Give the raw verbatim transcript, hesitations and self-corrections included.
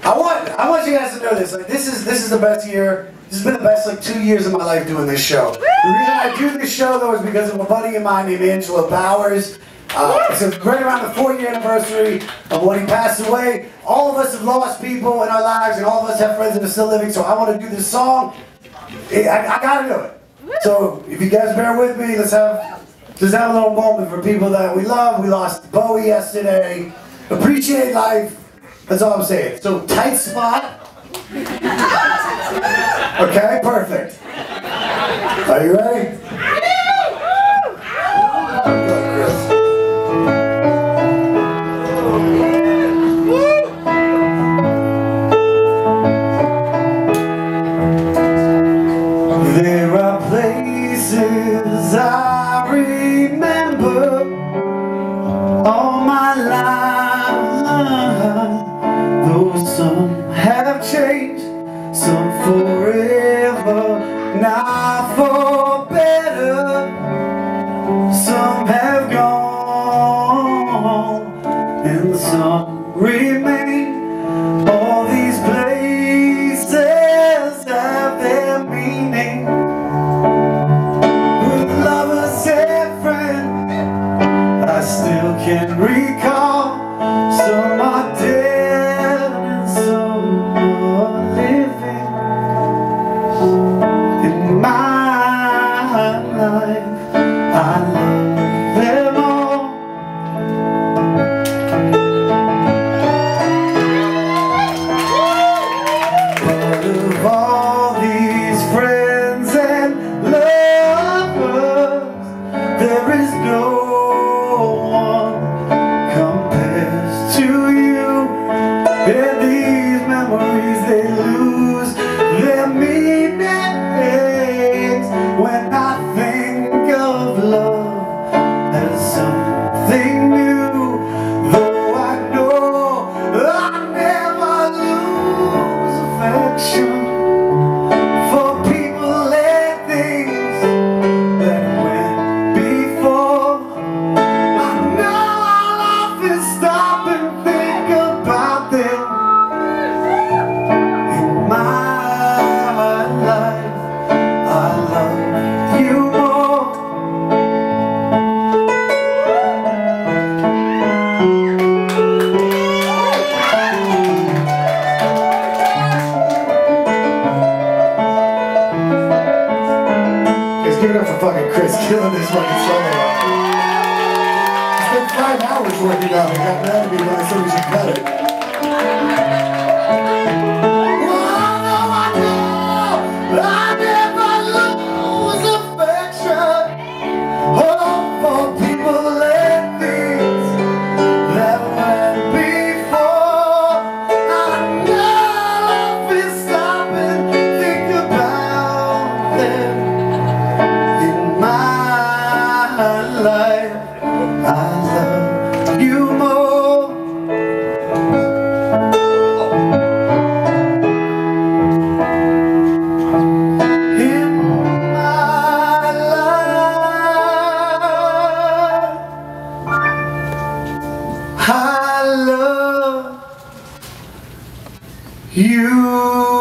I want I want you guys to know this. Like this is this is the best year. This has been the best like two years of my life doing this show. The reason I do this show though is because of a buddy of mine named Angelo Bowers. Uh, it's right around the four-year anniversary of when he passed away. All of us have lost people in our lives, and all of us have friends that are still living. So I want to do this song. I, I gotta do it. So if you guys bear with me, let's have let's have a little moment for people that we love. We lost Bowie yesterday. Appreciate life. That's all I'm saying. So tight spot. Okay, perfect. Are you ready? There are places I remember all my life, though some have changed, some forever, not for better. Some have gone and some remain. All these places have their meaning. With lovers and friends, I still can recall. Some are dead and some are living. In my life, I love them all. But of all these friends and lovers, there is no one compares to you. And these memories, they lose their meanings when I think of love as something new. Though I know I never lose affection for people and things that went before. I know I'll often stop and think about them. In my life, I love you more. Guys, give it up for fucking Chris killing this fucking solo. He spent five hours working on it. Got mad at me when I said we should cut it. I love you more. In my life, I love you.